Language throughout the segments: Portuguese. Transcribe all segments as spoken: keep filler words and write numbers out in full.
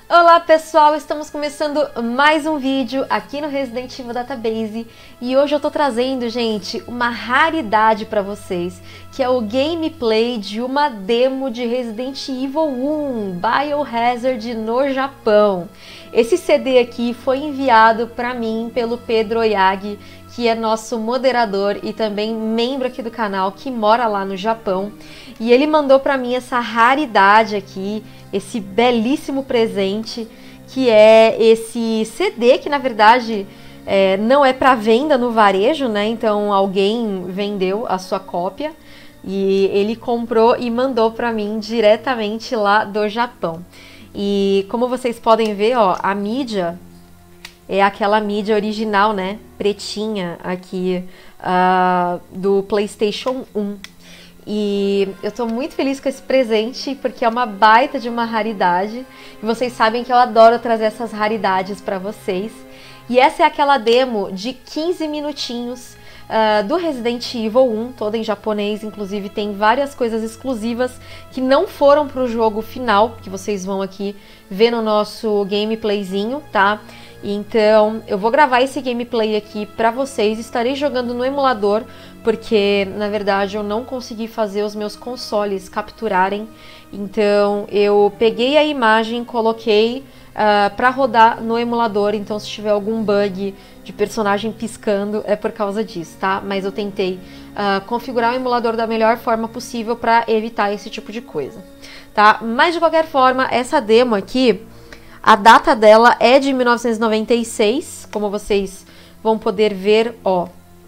Olá pessoal, estamos começando mais um vídeo aqui no Resident Evil Database e hoje eu tô trazendo, gente, uma raridade para vocês, que é o gameplay de uma demo de Resident Evil um Biohazard no Japão. Esse C D aqui foi enviado para mim pelo Pedro Oyagi, que é nosso moderador e também membro aqui do canal, que mora lá no Japão. E ele mandou para mim essa raridade aqui, esse belíssimo presente, que é esse C D, que na verdade é, não é para venda no varejo, né? Então alguém vendeu a sua cópia e ele comprou e mandou para mim diretamente lá do Japão. E como vocês podem ver, ó, a mídia é aquela mídia original, né? Pretinha aqui uh, do PlayStation um. E eu tô muito feliz com esse presente, porque é uma baita de uma raridade. E vocês sabem que eu adoro trazer essas raridades para vocês. E essa é aquela demo de quinze minutinhos uh, do Resident Evil um, toda em japonês. Inclusive tem várias coisas exclusivas que não foram pro jogo final, que vocês vão aqui ver no nosso gameplayzinho, tá? Então eu vou gravar esse gameplay aqui pra vocês, estarei jogando no emulador, porque na verdade eu não consegui fazer os meus consoles capturarem, então eu peguei a imagem, coloquei uh, pra rodar no emulador, então se tiver algum bug de personagem piscando é por causa disso, tá? Mas eu tentei uh, configurar o emulador da melhor forma possível pra evitar esse tipo de coisa, tá? Mas de qualquer forma, essa demo aqui, a data dela é de mil novecentos e noventa e seis, como vocês vão poder ver, ó,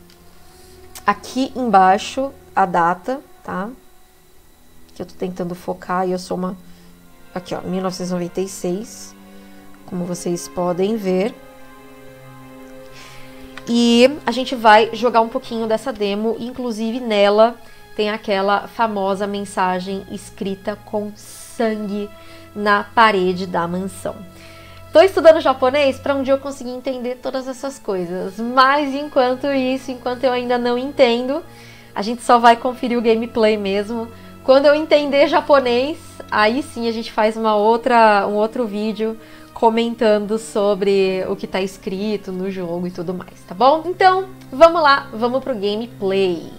aqui embaixo a data, tá? Que eu tô tentando focar e eu sou uma... Aqui, ó, mil novecentos e noventa e seis, como vocês podem ver. E a gente vai jogar um pouquinho dessa demo, inclusive nela tem aquela famosa mensagem escrita com sangue na parede da mansão. Tô estudando japonês para um dia eu conseguir entender todas essas coisas, mas enquanto isso, enquanto eu ainda não entendo, a gente só vai conferir o gameplay mesmo. Quando eu entender japonês, aí sim a gente faz uma outra, um outro vídeo comentando sobre o que tá escrito no jogo e tudo mais, tá bom? Então, vamos lá, vamos pro gameplay.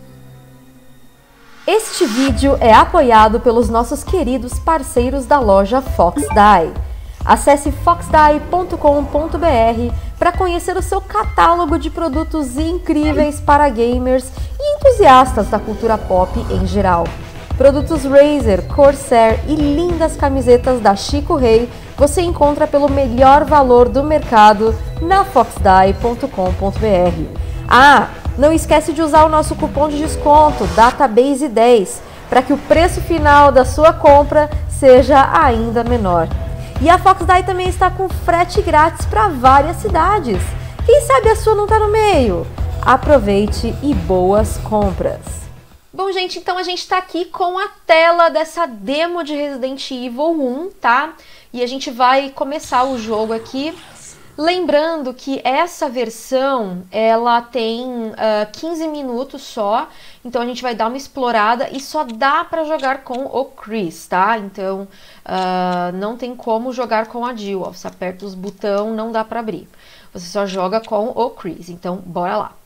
Este vídeo é apoiado pelos nossos queridos parceiros da loja Foxdie. Acesse foxdie ponto com ponto br para conhecer o seu catálogo de produtos incríveis para gamers e entusiastas da cultura pop em geral. Produtos Razer, Corsair e lindas camisetas da Chico Rei você encontra pelo melhor valor do mercado na foxdie ponto com ponto br. Ah, não esquece de usar o nosso cupom de desconto Database dez para que o preço final da sua compra seja ainda menor. E a Foxdie também está com frete grátis para várias cidades. Quem sabe a sua não está no meio? Aproveite e boas compras! Bom, gente, então a gente está aqui com a tela dessa demo de Resident Evil um, tá? E a gente vai começar o jogo aqui. Lembrando que essa versão, ela tem uh, quinze minutos só, então a gente vai dar uma explorada e só dá para jogar com o Chris, tá? Então uh, não tem como jogar com a Jill, ó, você aperta os botões, não dá para abrir. Você só joga com o Chris, então bora lá.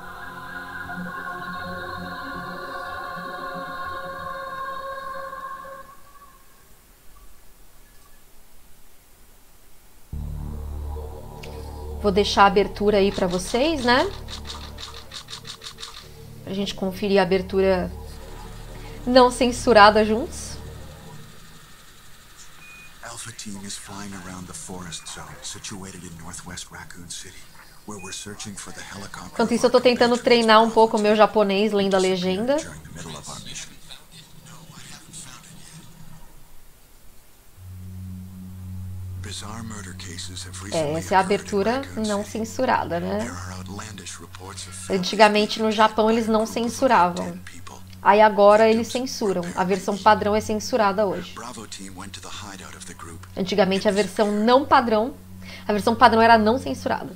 Vou deixar a abertura aí pra vocês, né? Pra gente conferir a abertura não censurada juntos. Alpha Team is flying around the forest zone situated in Northwest Raccoon City, where we're searching for the helicopter. Enquanto isso eu tô tentando treinar um pouco o meu japonês lendo a legenda. É, essa é a abertura não censurada, né? Antigamente no Japão eles não censuravam. Aí agora eles censuram. A versão padrão é censurada hoje. Antigamente a versão não padrão, a versão padrão era não censurada.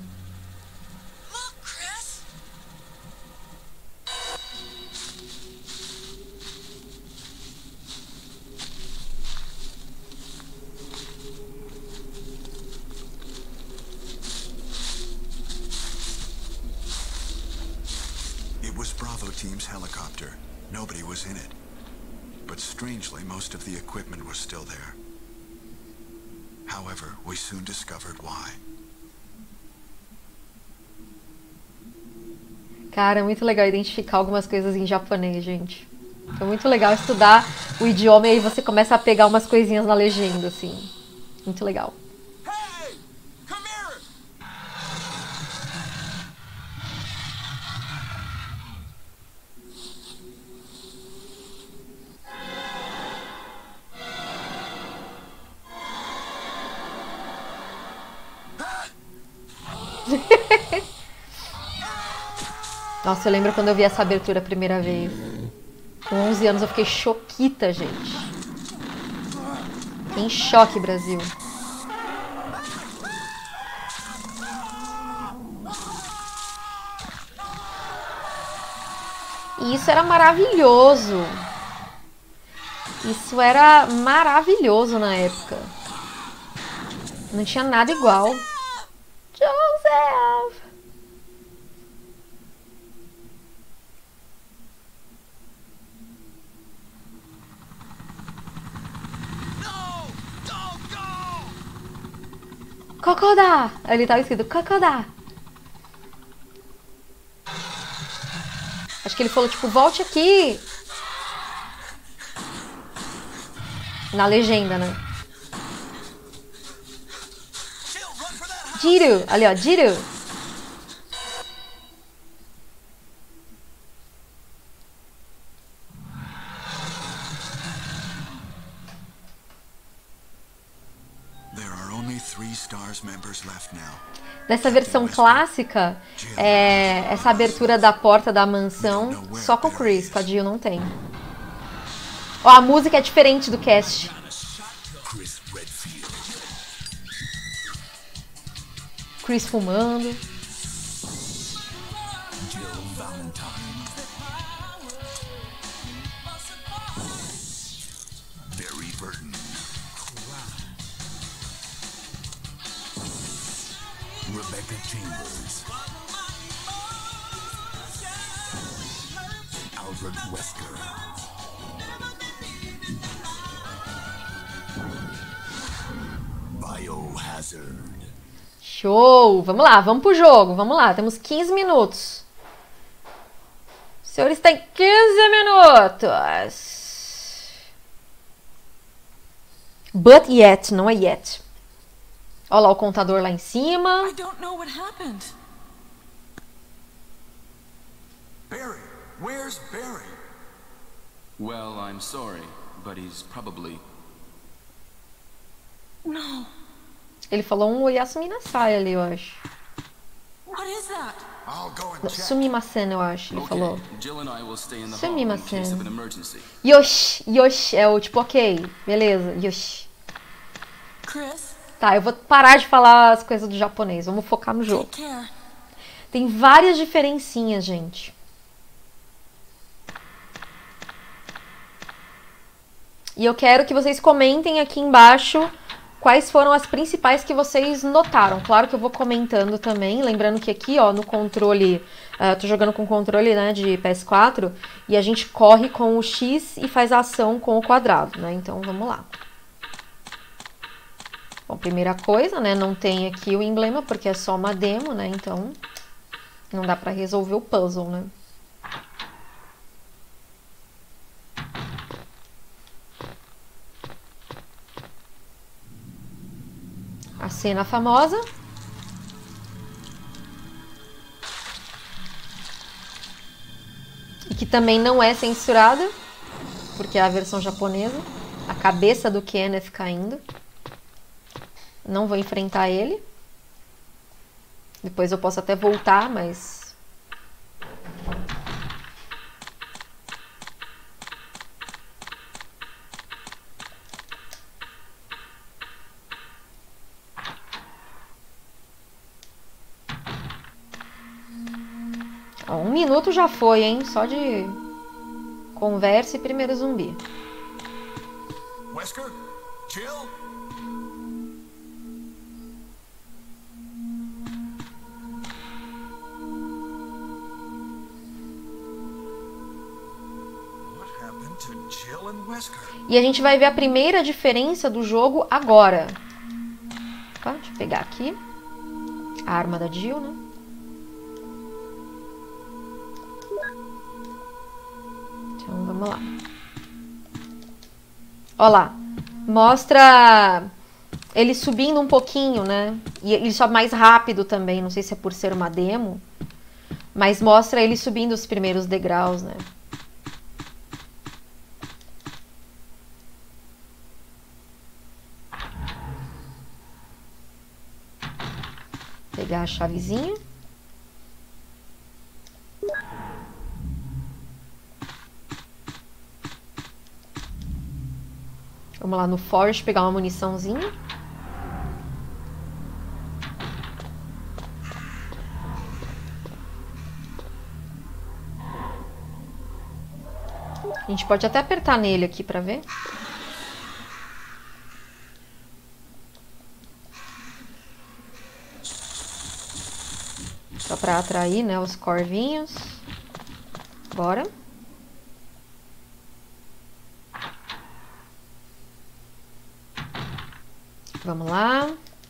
team's helicopter. Nobody was in it. But strangely, most of the equipment was still there. However, we soon discovered why. Cara, é muito legal identificar algumas coisas em japonês, gente. É muito legal estudar o idioma e aí você começa a pegar umas coisinhas na legenda, assim. Muito legal. Hey! Come here! Nossa, eu lembro quando eu vi essa abertura a primeira vez. Com onze anos eu fiquei choquita, gente. Fiquei em choque, Brasil. E isso era maravilhoso. Isso era maravilhoso na época. Não tinha nada igual. Joseph! Kokoda! Ali tava escrito Kokoda. Acho que ele falou, tipo, volte aqui. Na legenda, né? Jiru! Ali, ó, Jiru! Nessa versão clássica, é, essa abertura da porta da mansão só com o Chris, com a Jill não tem. Ó, a música é diferente do cast. Chris fumando. Rebecca Chambers, Albert Wesker, Biohazard. Show! Vamos lá, vamos pro jogo, vamos lá, temos quinze minutos. Os senhores têm quinze minutos. But yet, não é yet. Olha lá o contador lá em cima. I don't know what happened. Barry, where's Barry? Well, I'm sorry, but he's probably... No. Ele falou um Oyasumi Nasai ali, eu acho. What is that? I'll go and check. Sumimasen, eu acho, ele Okay, falou. Jill and I will stay in the hall in case Sumimasen. of an emergency. Yoshi, Yoshi, é o tipo, ok, beleza, Yoshi. Chris, Tá, eu vou parar de falar as coisas do japonês, vamos focar no jogo. take care. Tem várias diferencinhas, gente. E eu quero que vocês comentem aqui embaixo quais foram as principais que vocês notaram. Claro que eu vou comentando também, lembrando que aqui, ó, no controle, uh, tô jogando com controle, né, de P S quatro, e a gente corre com o X e faz a ação com o quadrado, né, então vamos lá. Bom, primeira coisa, né, não tem aqui o emblema, porque é só uma demo, né, então não dá pra resolver o puzzle, né. A cena famosa. E que também não é censurada, porque é a versão japonesa. A cabeça do Kenneth caindo. Não vou enfrentar ele. Depois eu posso até voltar, mas... Ó, um minuto já foi, hein? Só de conversa e primeiro zumbi. Wesker? Jill? E a gente vai ver a primeira diferença do jogo agora. Opa, deixa eu pegar aqui. A arma da Jill, né? Então, vamos lá. Ó lá. Mostra ele subindo um pouquinho, né? E ele sobe mais rápido também. Não sei se é por ser uma demo. Mas mostra ele subindo os primeiros degraus, né? Pegar a chavezinha. Vamos lá no Forge pegar uma muniçãozinha. A gente pode até apertar nele aqui pra ver. Só pra atrair, né, os corvinhos. Bora. Vamos lá.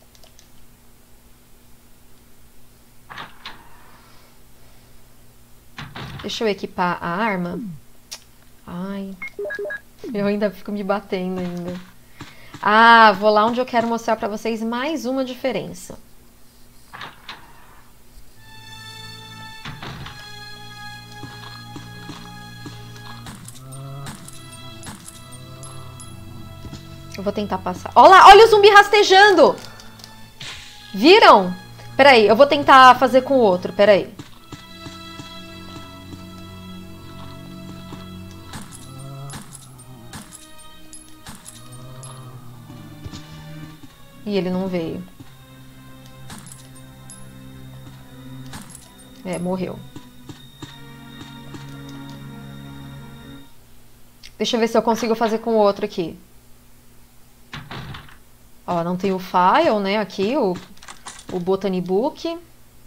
Deixa eu equipar a arma. Ai, eu ainda fico me batendo ainda. Ah, vou lá onde eu quero mostrar pra vocês mais uma diferença. Eu vou tentar passar. Olha lá, olha o zumbi rastejando! Viram? Peraí, eu vou tentar fazer com o outro, peraí. E ele não veio. É, morreu. Deixa eu ver se eu consigo fazer com o outro aqui. Ó, não tem o file, né, aqui, o, o Botany Book.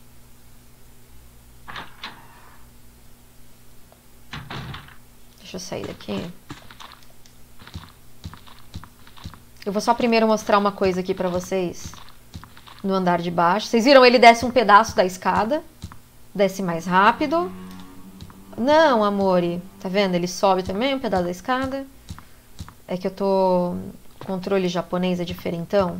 Deixa eu sair daqui. Eu vou só primeiro mostrar uma coisa aqui pra vocês. No andar de baixo. Vocês viram? Ele desce um pedaço da escada. Desce mais rápido. Não, amore. Tá vendo? Ele sobe também um pedaço da escada. É que eu tô... Controle japonês é diferentão.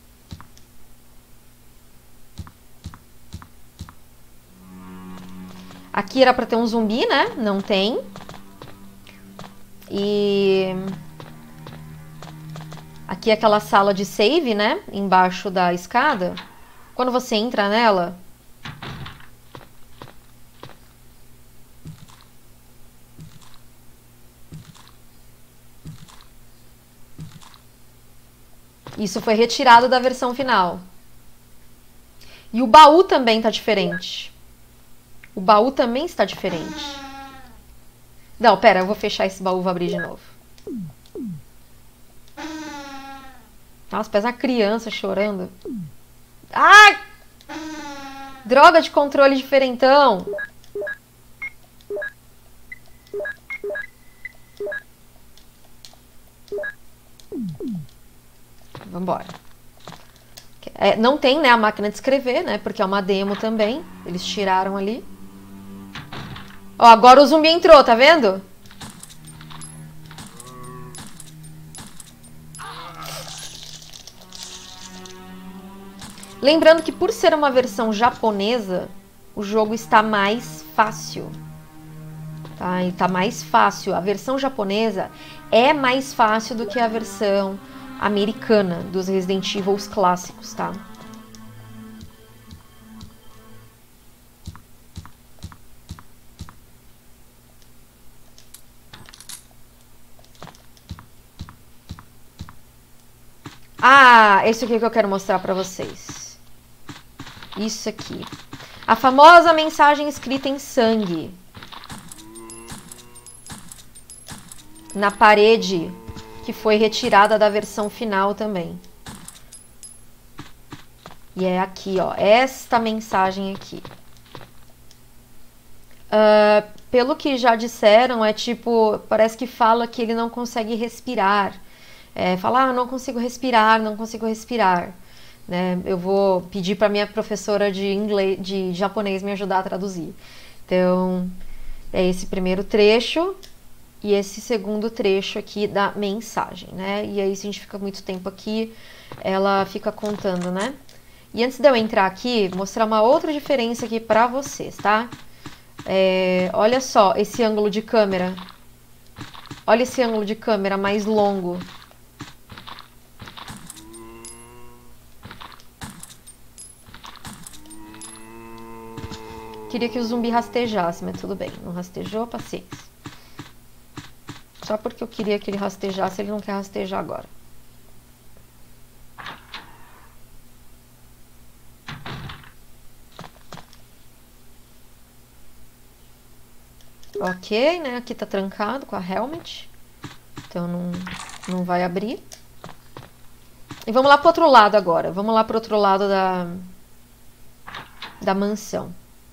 Aqui era pra ter um zumbi, né? Não tem. E... Aqui é aquela sala de save, né? Embaixo da escada. Quando você entra nela... Isso foi retirado da versão final. E o baú também tá diferente. O baú também está diferente. Não, pera, eu vou fechar esse baú e vou abrir de novo. Nossa, parece uma criança chorando. Ai! Droga de controle diferentão. Vambora. É, não tem, né, a máquina de escrever, né? Porque é uma demo também. Eles tiraram ali. Ó, agora o zumbi entrou, tá vendo? Lembrando que por ser uma versão japonesa, o jogo está mais fácil. Tá? E tá mais fácil. A versão japonesa é mais fácil do que a versão americana dos Resident Evil clássicos, tá? Ah, esse aqui que eu quero mostrar pra vocês. Isso aqui. A famosa mensagem escrita em sangue. Na parede que foi retirada da versão final também. E é aqui, ó. Esta mensagem aqui. Uh, pelo que já disseram, é tipo, parece que fala que ele não consegue respirar. É, fala, ah, não consigo respirar, não consigo respirar. Né? Eu vou pedir para minha professora de inglês, de japonês me ajudar a traduzir. Então, é esse primeiro trecho e esse segundo trecho aqui da mensagem, né? E aí, se a gente fica muito tempo aqui, ela fica contando, né? E antes de eu entrar aqui, mostrar uma outra diferença aqui para vocês, tá? É, olha só esse ângulo de câmera. Olha esse ângulo de câmera mais longo. Queria que o zumbi rastejasse, mas tudo bem. Não rastejou, paciência. Só porque eu queria que ele rastejasse, ele não quer rastejar agora. Ok, né? Aqui tá trancado com a helmet. Então não, não vai abrir. E vamos lá pro outro lado agora. Vamos lá pro outro lado da, da mansão.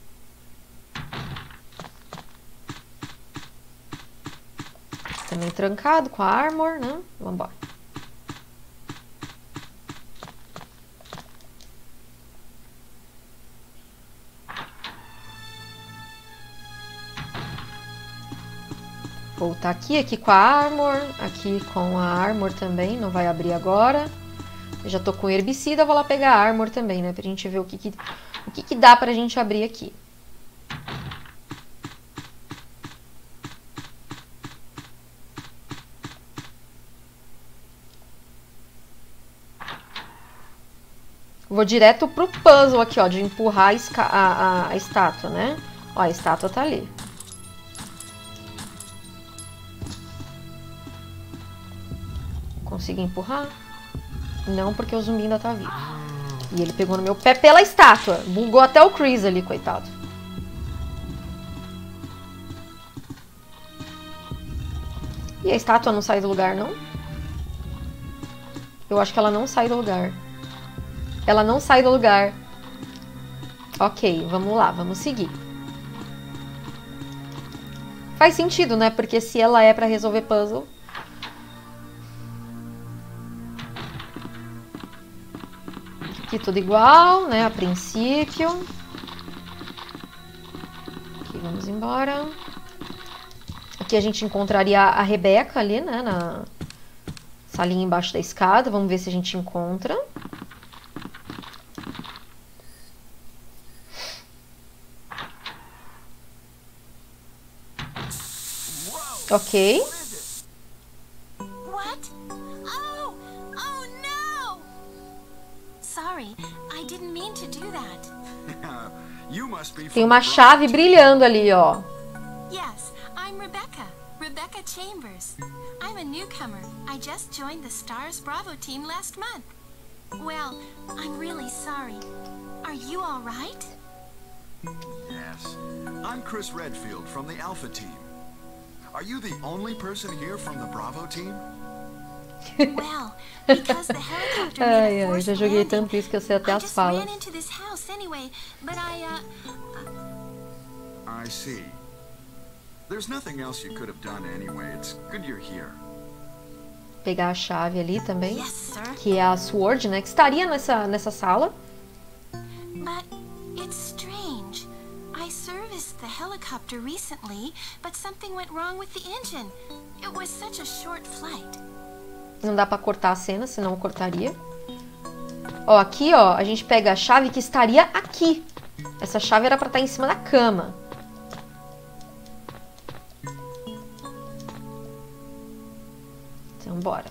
Também trancado com a armor, né? Vamos embora. Voltar aqui, aqui com a armor, aqui com a armor também, não vai abrir agora. Eu já tô com herbicida, vou lá pegar a armor também, né? Pra gente ver o que que, o que, que dá pra gente abrir aqui. Vou direto pro puzzle aqui, ó, de empurrar a, a, a estátua, né? Ó, a estátua tá ali. Consegui empurrar? Não, porque o zumbi ainda tá vivo. E ele pegou no meu pé pela estátua. Bugou até o Chris ali, coitado. E a estátua não sai do lugar, não? Eu acho que ela não sai do lugar. Ela não sai do lugar. Ok, vamos lá, vamos seguir. Faz sentido, né? Porque se ela é pra resolver puzzle... Aqui tudo igual, né? A princípio. Aqui, vamos embora. Aqui a gente encontraria a Rebeca ali, né? Na salinha embaixo da escada. Vamos ver se a gente encontra. Ok. What? Oh! Oh no! Sorry, I didn't mean to do that. You must be Tem from uma the chave brilhando ali, ó. Yes, I'm Rebecca. Rebecca Chambers. I'm a newcomer. I just joined the Stars Bravo team last month. Well, I'm really sorry. Are you all right? Yes. I'm Chris Redfield from the Alpha team. Are you the only person here from the Bravo team? Well, because the helicopter Ai, made a ai, forced já joguei landing, tanto isso que eu sei até I as just falas. ran into this house anyway, but I, uh... I see. There's nothing else you could have done anyway. It's good you're here. Pegar a chave ali também. Yes, sir. Que é a Sword, né? Que estaria nessa, nessa sala. But it's strange. I serviced the helicopter recently, but something went wrong with the engine. It was such a short flight. Não dá pra cortar a cena, senão eu cortaria. Ó, aqui, ó, a gente pega a chave que estaria aqui. Essa chave era pra estar em cima da cama. Então, bora.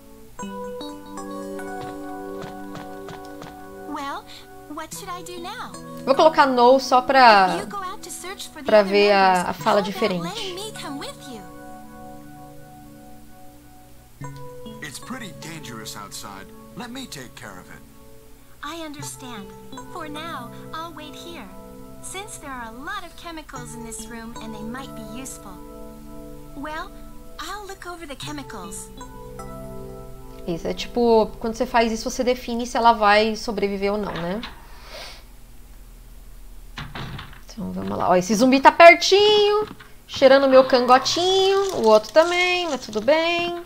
Well, what should I do now? Vou colocar no só pra... You go out to search for the pra other ver a- members. a fala How about diferente. letting me come with you? It's pretty dangerous outside. Let me take care of it. I understand. For now, I'll wait here. Since there are a lot of chemicals in this room and they might be useful. Well, I'll look over the chemicals. Isso, é tipo, quando você faz isso, você define se ela vai sobreviver ou não, né? Então, vamos lá. Ó, esse zumbi tá pertinho. Cheirando meu cangotinho. O outro também, mas tudo bem.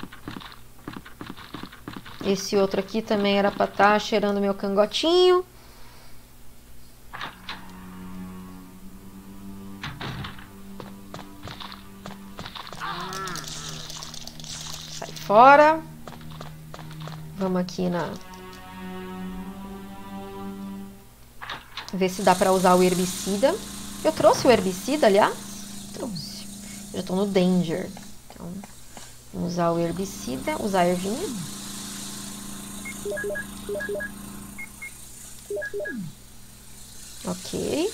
Esse outro aqui também era pra estar cheirando meu cangotinho. Sai fora. Vamos aqui na... ver se dá pra usar o herbicida. Eu trouxe o herbicida, aliás? Trouxe. Eu já tô no Danger. Então, vamos usar o herbicida. Usar a ervinha. Ok.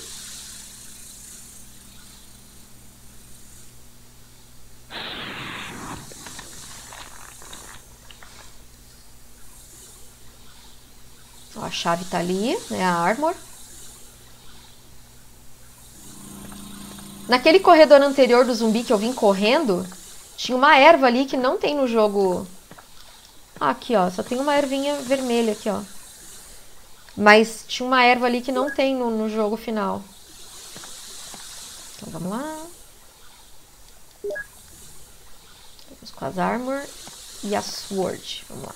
Ó, a chave tá ali, né? A Armor. Naquele corredor anterior do zumbi que eu vim correndo, tinha uma erva ali que não tem no jogo. Ah, aqui, ó. Só tem uma ervinha vermelha aqui, ó. Mas tinha uma erva ali que não tem no, no jogo final. Então, vamos lá. Vamos com as Armor e a Sword. Vamos lá.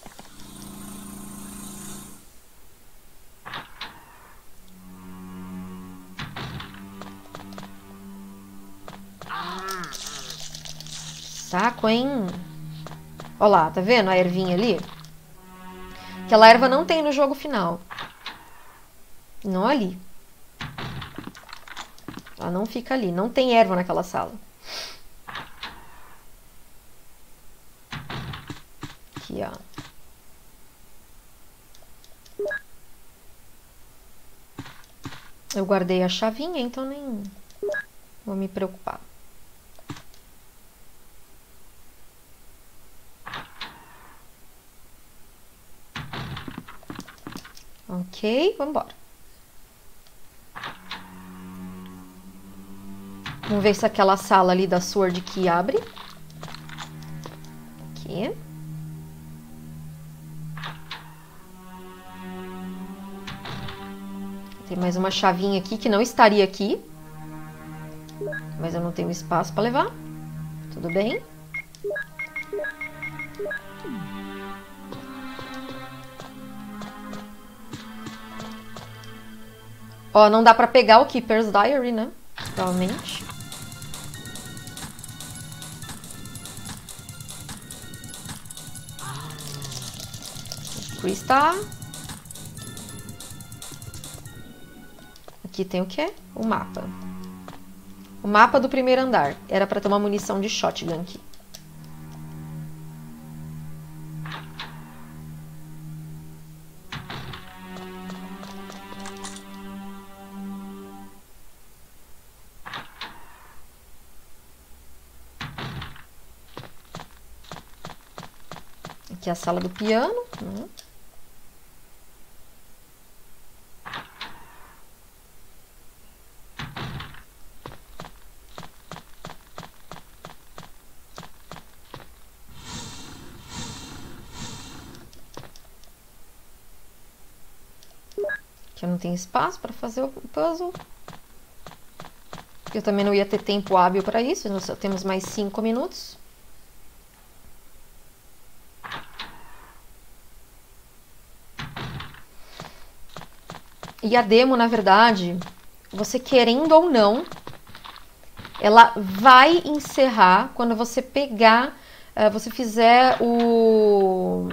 Saco, hein? Olha lá, tá vendo a ervinha ali? Aquela erva não tem no jogo final. Não ali. Ela não fica ali. Não tem erva naquela sala. Aqui, ó. Eu guardei a chavinha, então nem vou me preocupar. Ok, vamos embora. Vamos ver se aquela sala ali da Sword Key abre. Aqui. Tem mais uma chavinha aqui que não estaria aqui. Mas eu não tenho espaço para levar. Tudo bem. Ó, não dá pra pegar o Keeper's Diary, né? Provavelmente. Crystal. Aqui tem o quê? O mapa. O mapa do primeiro andar. Era pra ter uma munição de shotgun aqui. Aqui é a sala do piano. Hum. Aqui eu não tenho espaço para fazer o puzzle. Eu também não ia ter tempo hábil para isso. Nós só temos mais cinco minutos. E a demo, na verdade, você querendo ou não, ela vai encerrar quando você pegar, uh, você fizer o...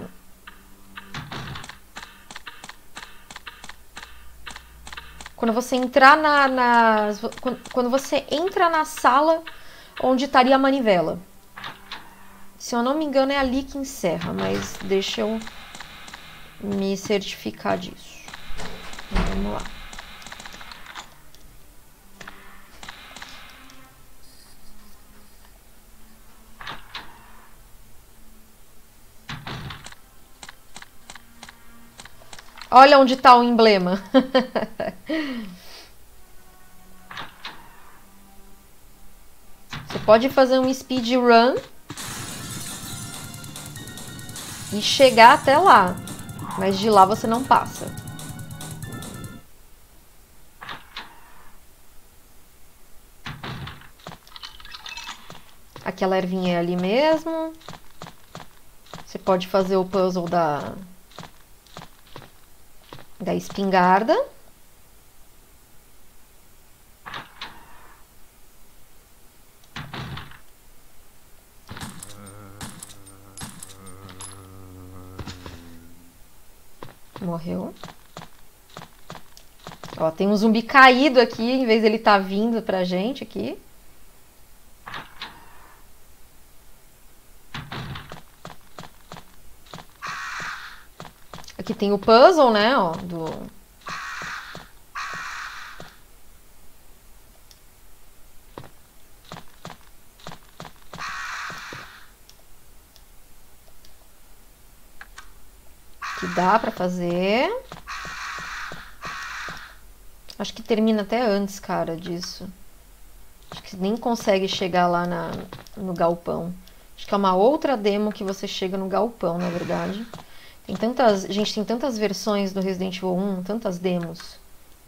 Quando você entrar na... na quando você entra na sala onde estaria a manivela. Se eu não me engano, é ali que encerra, mas deixa eu me certificar disso. Vamos lá. Olha onde está o emblema. Você pode fazer um speedrun e chegar até lá, mas de lá você não passa. Aquela ervinha é ali mesmo. Você pode fazer o puzzle da, da espingarda. Morreu. Ó, tem um zumbi caído aqui, em vez dele tá vindo pra gente aqui. Aqui tem o puzzle, né, ó, do... que dá pra fazer. Acho que termina até antes, cara, disso. Acho que nem consegue chegar lá na, no galpão. Acho que é uma outra demo que você chega no galpão, na verdade. Tem tantas... Gente, tem tantas versões do Resident Evil um, tantas demos.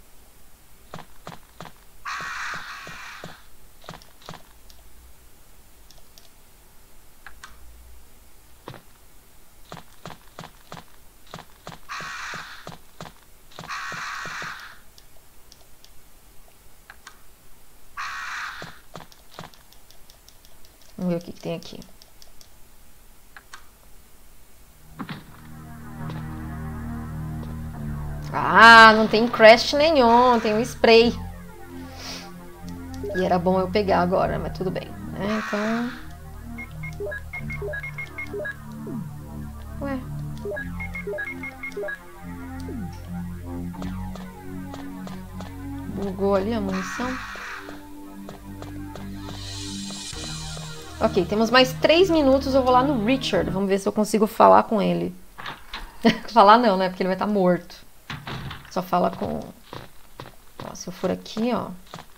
Vamos ver o que, que tem aqui. Ah, não tem crash nenhum, tem um spray. E era bom eu pegar agora, mas tudo bem, né? Então... Ué. Bugou ali a munição. Ok, temos mais três minutos, eu vou lá no Richard. Vamos ver se eu consigo falar com ele. Falar não, né? Porque ele vai estar morto. Só fala com... Ó, se eu for aqui, ó.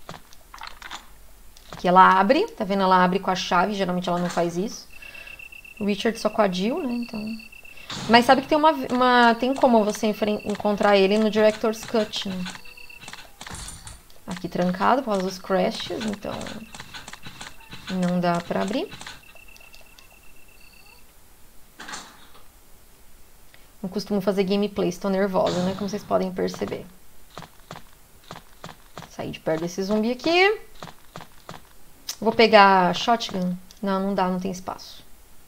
Aqui ela abre, tá vendo? Ela abre com a chave, geralmente ela não faz isso. O Richard só com a Jill, né? Então... Mas sabe que tem uma... uma... Tem como você encontrar ele no Director's Cut, né? Aqui trancado por causa dos crashes, então... Não dá pra abrir. Não costumo fazer gameplay, estou nervosa, né? Como vocês podem perceber. Sair de perto desse zumbi aqui. Vou pegar shotgun. Não, não dá, não tem espaço.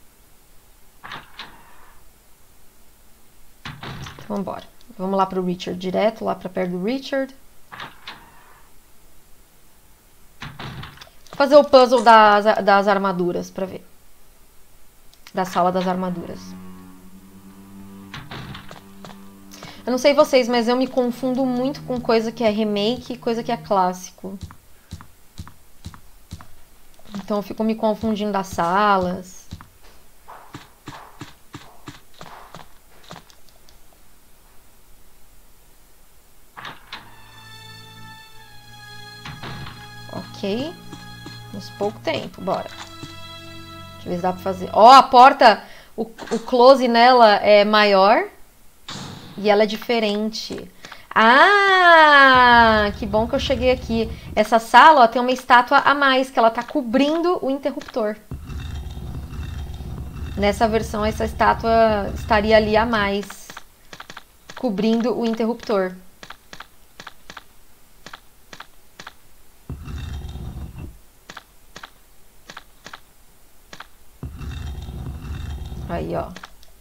Então, vamos embora. Vamos lá pro Richard direto, lá pra perto do Richard. Fazer o puzzle das, das armaduras pra ver. Da sala das armaduras. Eu não sei vocês, mas eu me confundo muito com coisa que é remake e coisa que é clássico. Então eu fico me confundindo das salas. Ok. Temos pouco tempo, bora. Deixa eu ver se dá pra fazer. Ó, a porta, o, o close nela é maior. E ela é diferente. Ah, que bom que eu cheguei aqui. Essa sala, ó, tem uma estátua a mais, que ela tá cobrindo o interruptor. Nessa versão, essa estátua estaria ali a mais, cobrindo o interruptor. Aí, ó.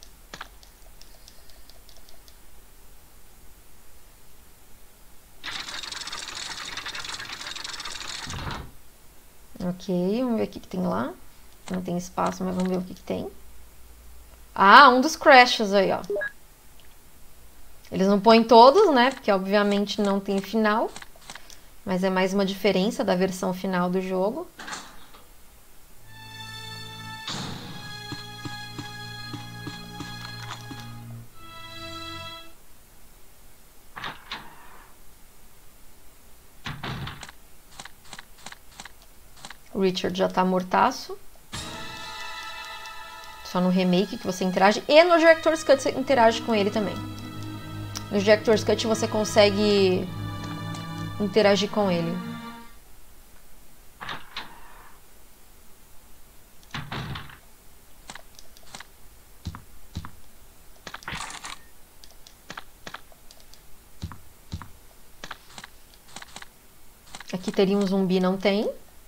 Ok, vamos ver o que, que tem lá. Não tem espaço, mas vamos ver o que, que tem. Ah, um dos crashes aí, ó. Eles não põem todos, né? Porque obviamente não tem final. Mas é mais uma diferença da versão final do jogo. O Richard já tá mortaço. Só no remake que você interage. E no Director's Cut você interage com ele também. No Director's Cut você consegue interagir com ele. Aqui teria um zumbi, não tem.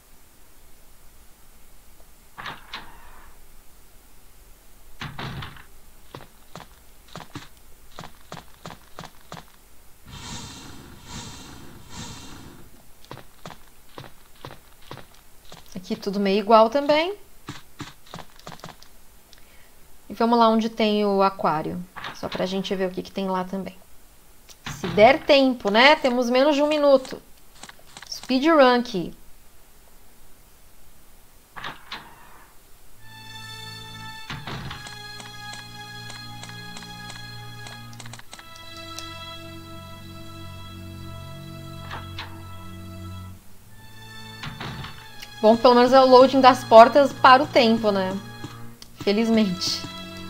Aqui tudo meio igual também. E vamos lá onde tem o aquário. Só pra gente ver o que, que tem lá também. Se der tempo, né? Temos menos de um minuto. Speedrun aqui. Bom, pelo menos é o loading das portas para o tempo, né? Felizmente.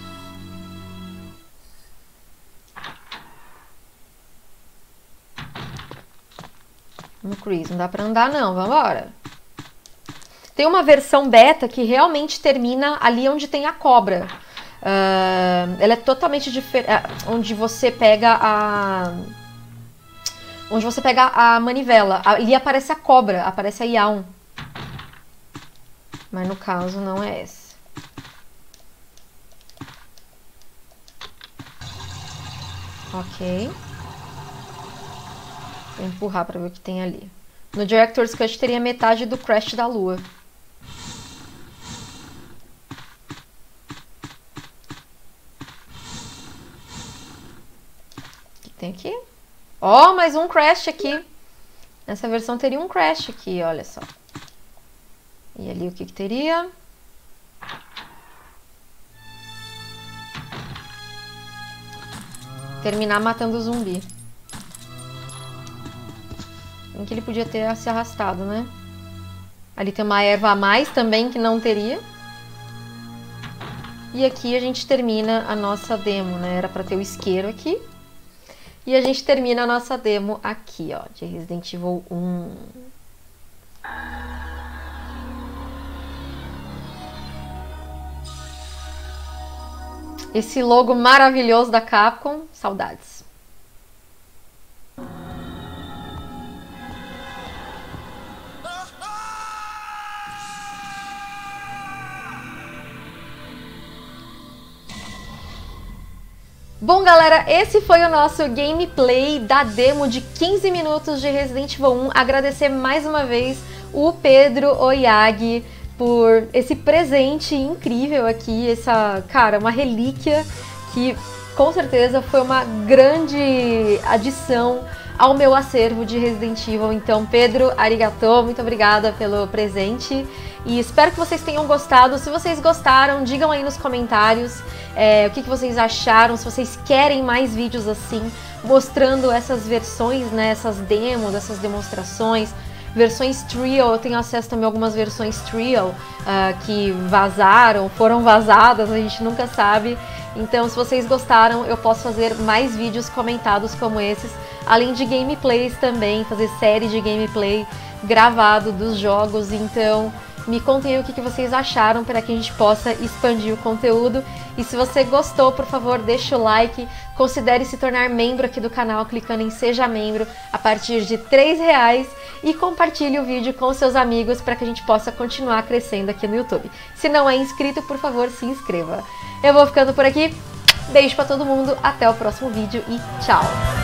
No Chris, não dá pra andar não, vambora. Tem uma versão beta que realmente termina ali onde tem a cobra. Uh, ela é totalmente diferente, onde você pega a... Onde você pega a manivela. Ali aparece a cobra, aparece a Yawn. Mas no caso não é essa. Ok. Vou empurrar pra ver o que tem ali. No Director's Cut teria metade do Crash da Lua. O que tem aqui? Ó, oh, mais um Crash aqui. Nessa versão teria um Crash aqui, olha só. E ali o que, que teria? Terminar matando o zumbi. Em que ele podia ter se arrastado, né? Ali tem uma erva a mais também que não teria. E aqui a gente termina a nossa demo, né? Era pra ter o isqueiro aqui. E a gente termina a nossa demo aqui, ó, de Resident Evil um. Esse logo maravilhoso da Capcom, saudades. Bom, galera, esse foi o nosso gameplay da demo de quinze minutos de Resident Evil um. Agradecer mais uma vez o Pedro Oyagi por esse presente incrível aqui, essa, cara, uma relíquia que com certeza foi uma grande adição ao meu acervo de Resident Evil. Então, Pedro, arigatou, muito obrigada pelo presente e espero que vocês tenham gostado. Se vocês gostaram, digam aí nos comentários é, o que, que vocês acharam, se vocês querem mais vídeos assim, mostrando essas versões, né, essas demos, essas demonstrações. Versões Trio, eu tenho acesso também a algumas versões Trio uh, que vazaram, foram vazadas, a gente nunca sabe. Então, se vocês gostaram, eu posso fazer mais vídeos comentados como esses, além de gameplays também, fazer série de gameplay gravado dos jogos. Então, me contem o que vocês acharam para que a gente possa expandir o conteúdo. E se você gostou, por favor, deixa o like, considere se tornar membro aqui do canal clicando em Seja Membro a partir de três reais e compartilhe o vídeo com seus amigos para que a gente possa continuar crescendo aqui no YouTube. Se não é inscrito, por favor, se inscreva. Eu vou ficando por aqui, beijo para todo mundo, até o próximo vídeo e tchau!